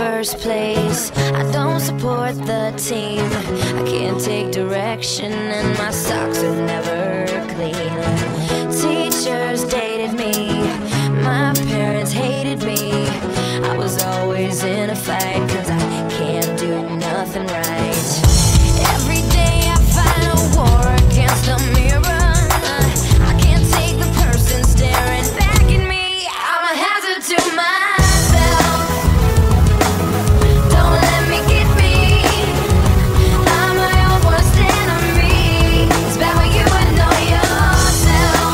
first place. I don't support the team. I can't take direction and my socks are never clean. Teachers dated me, my parents hated me. I was always in a fight 'cause I can't do nothing right. Every day I fight a war against the mirror. I can't take the person staring back at me. I'm a hazard to myself. Don't let me get me. I'm my own worst enemy. It's bad when you know yourself.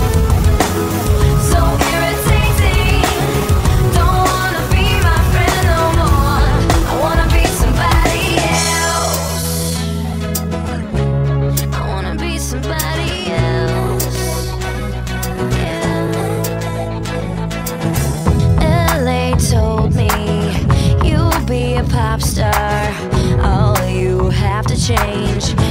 So irritating. Don't wanna be my friend no more. I wanna be somebody else. I wanna be somebody else. Yeah. LA told me you'll be a pop star. All you have to change